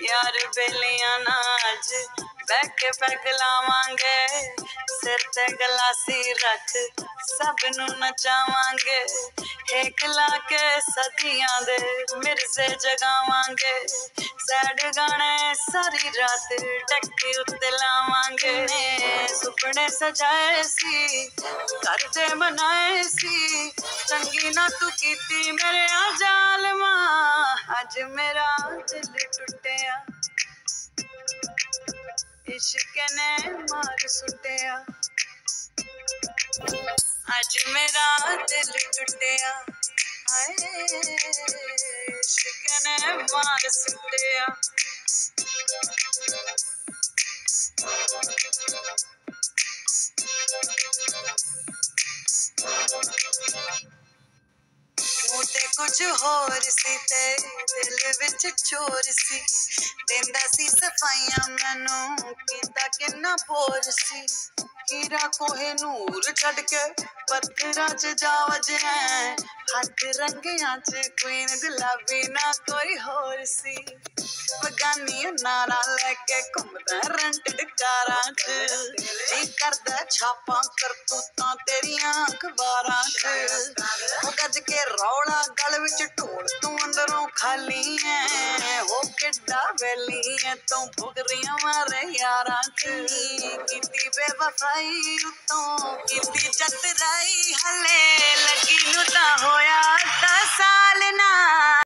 यार बेलियां ना अज बह के पैग लावांगे, सिर ते गलासी रख सब नू नचावांगे, हेक ला के सदियां दे मिर्जे जगावांगे, सैड गाने सारी रात टक्की उत्ते लावांगे। सुपने सजाए सी घर दे बनाए सी, चंगी ना तू कीती मेरे आ जालमा, अज मेरा दिल टुटिया इश्क ने मार सुटिया, अज मेरा दिल टुटिया हाय इश्क ने मार सुटिया। तू ते कुछ होर सी ते दिल विच चोर सी, देंदा सी सफाइयां मैनू कीता किन्ना बोर सी, हीरा कोहे नूर छड़ के पत्थरां च जा वजया, हथ रंगियां च क्वीन गुलाबी ना कोई होर सी, बगानी नारा लेके घूमदा रेंटेड कारां च, जी करदा छापां करतूतां तेरियां अखबारां च, ओ गज के रौला गल विच ढोल तू अंदरों खाली है, ओ किड्डा वैली है तू फुकरियां मारे यारां च, कीती बेवफाई उत्तों कीती चतराई, हले लगी नू तां होया 10 साल ना।